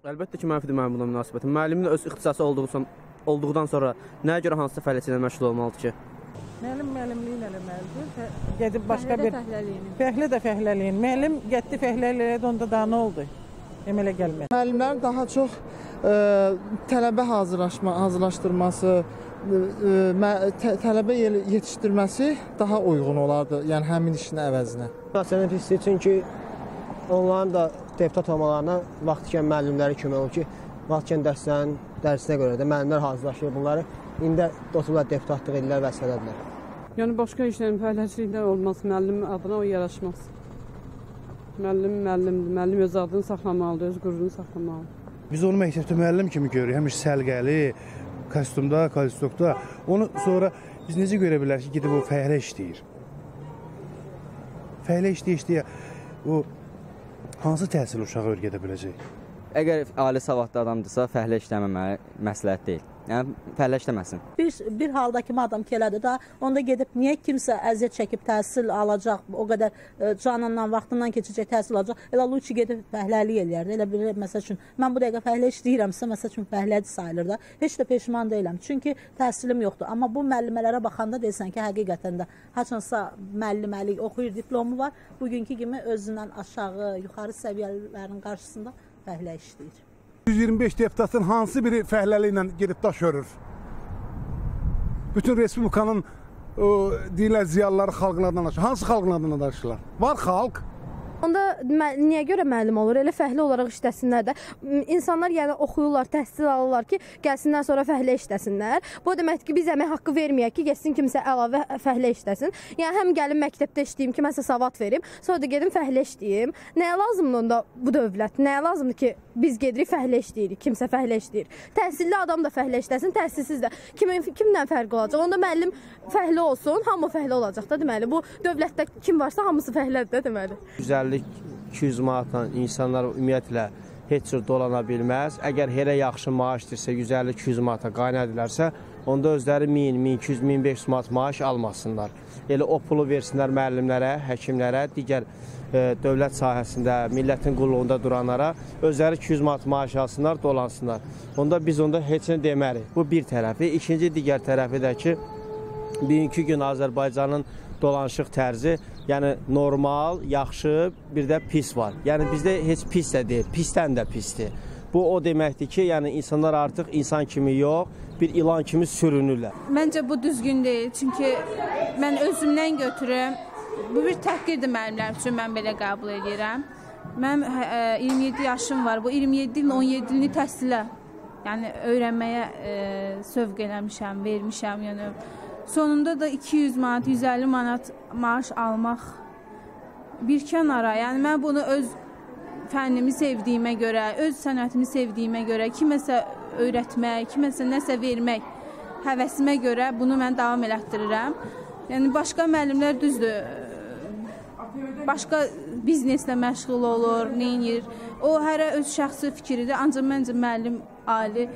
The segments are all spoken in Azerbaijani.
Əlbəttə ki, mənfidir mənim buna münasibətim. Müəllimin öz ixtisası olduqdan sonra nəyə görə hansısa fəaliyyət ilə məşğul olmalıdır ki? Müəllim müəllimliyin eləməlidir. Gedib başqa bir fəhlə də fəhlələyin. Müəllim getdi fəhlələyə də onda daha nə oldu? Əmələ gəlmədi. Müəllimlərin daha çox tələbə hazırlaşdırması, tələbə yetişdirməsi daha uyğun olardı, yəni həmin işin əvəzinə. Məsələn, pisdir, çünki onların da deputat olmalarına vaxt ikən müəllimləri kömək olur ki, vaxt ikən dərsinə görə də müəllimlər hazırlaşır bunları. İndi otururlar deputatlıq edirlər və sənədlər. Yəni, başqa işlərin fəaliyyətçiliklər olmaz, müəllim adına o yaraşmaz. Müəllim müəllimdir, müəllim öz adını saxlamalıdır, öz qürurunu saxlamalıdır. Biz onu məktəbdə müəllim kimi görürük, həmişə səlqəli, kostyumda, kalistukda. Onu sonra biz necə görə bilərik ki, gidib o fəhlə işləyir. Fəhlə işləyə o hansı təhsil uşağı öyrədə biləcək? Əgər ali savadlı adamdırsa, fəhlə işləməməli məsləhət deyil. Yəni, fəhlə işləməsin. Bir halda kimi adam ki elədir da, onda gedib niyə kimsə əziyyət çəkib təhsil alacaq, o qədər canından, vaxtından keçəcək təhsil alacaq, elə Luçi gedib fəhləlik eləyərdi. Elə bir, məsəl üçün, mən bu dəqiqə fəhlə işləyirəmsə, məsəl üçün, fəhləci sayılır da, heç də peşman deyiləm. Çünki təhsilim yoxdur. Amma bu müəllimələrə baxanda deyirsən ki, həqiqətən də haçansa müəlliməlik oxuyur, diplomu var, bugünkü kimi özündən aşağı, yuxarı səviyyələrin qarşısında fəhlə işləyir. 125 deputatın hansı biri fəhləliklə gedib daş örür? Bütün Respublikanın deyirlər ziyalıları xalqın adına danışır. Hansı xalqın adına danışırlar? Var xalq. Onda niyə görə müəllim olur? Elə fəhlə olaraq işləsinlər də. İnsanlar yəni oxuyurlar, təhsil alırlar ki, gəlsinlər sonra fəhlə işləsinlər. Bu deməkdir ki, biz əmək haqqı verməyək ki, gəlsin kimsə əlavə fəhlə işləsin. Yəni həm gəlim məktəbdə işləyim ki, məsələn savad verim, sonra da gedim fəhlə işləyim. Nəyə lazımdır onda bu dövlət? Nəyə lazımdır ki, biz gedirik fəhlə işləyirik, kimsə fəhlə işləyir. Təhsilli adam da fəhlə işləsin, təhsilsiz də. Kimdən fərqi olacaq? Onda müəllim fəhlə olsun, hamı fəhlə olacaq da deməli. Bu dövlətdə kim varsa hamısı fəhlədir də deməli. 150-200 manatla insanlar ümumiyyətlə heç cür dolana bilməz. Əgər elə yaxşı maaşdırsa 150-200 manata qaynadilərsə, onda özləri 1000, 1200, 1500 manat maaş almasınlar. Elə o pulu versinlər müəllimlərə, həkimlərə, digər dövlət sahəsində, millətin qulluğunda duranlara, özləri 200 manat maaş alsınlar, dolansınlar. Onda biz onda heç nə demərik. Bu bir tərəfi. İkinci digər tərəfi də ki, bugünkü gün Azərbaycanın dolanışıq tərzi, yəni normal, yaxşı, bir də pis var. Yəni bizdə heç pis də deyil, pisdən də pisdir. Bu o deməkdir ki, yəni insanlar artıq insan kimi yox, bir ilan kimi sürünürlər. Məncə bu düzgün deyil, çünki mən özümdən götürüm. Bu bir təhqirdir müəllimlər üçün, mən belə qəbul edirəm. Mənim 27 yaşım var, bu 27 ilin 17 ilini təhsilə, yəni öyrənməyə sövq eləmişəm, vermişəm, yəni. Sonunda da 200 manat, 150 manat maaş almaq bir kənara. Yəni mən bunu öz fənnimi sevdiyimə görə, öz sənətimi sevdiyimə görə, kiməsə öyrətmək, kiməsə nəsə vermək həvəsimə görə bunu mən davam elətdirirəm. Yəni başqa müəllimlər düzdür, başqa bizneslə məşğul olur, neyir. O hərə öz şəxsi fikridir, ancaq məncə müəllim ali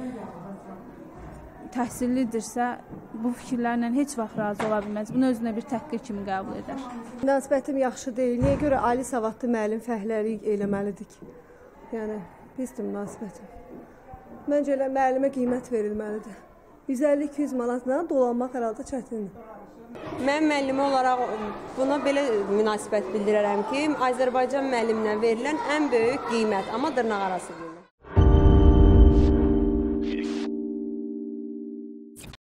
təhsillidirsə, bu fikirlərlə heç vaxt razı ola bilməz. Bunu özünə bir təhqir kimi qəbul edər. Münasibətim yaxşı deyil. Niyə görə ali savadlı müəllim fəhləlik eləməlidir? Yəni, pisdir münasibətim. Məncə elə müəllimə qiymət verilməlidir. 150-200 manatla dolanmaq hər halda çətindir. Mən müəllimi olaraq buna belə münasibət bildirərəm ki, Azərbaycan müəlliminə verilən ən böyük qiymət, amma dırnaq arası qiymət.